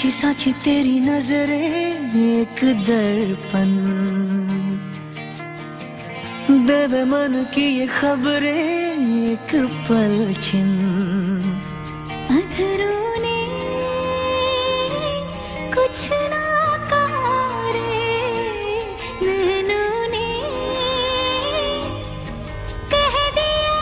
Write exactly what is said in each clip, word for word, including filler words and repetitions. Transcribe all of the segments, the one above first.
साची साची तेरी नजरें एक दर्पण देवे मन की ये खबरें एक पलछिन। अधरों ने कुछ ना कहा रे, नैनों ने कह दिया।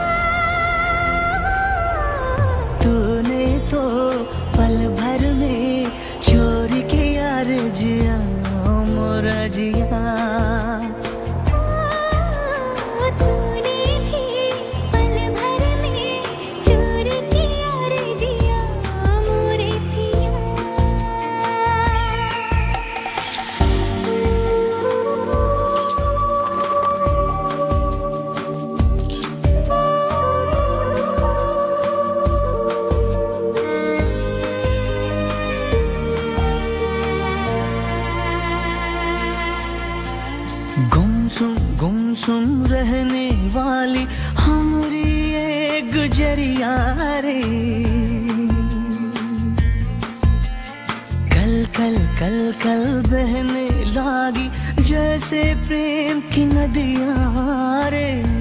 तूने तो पल भर में चोरी किया रे जिया मोरा जिया। गुमसुम गुमसुम रहने वाली हमारी ये गुजरिया रे, कल कल कल कल बहने लागी जैसे प्रेम की नदियां रे।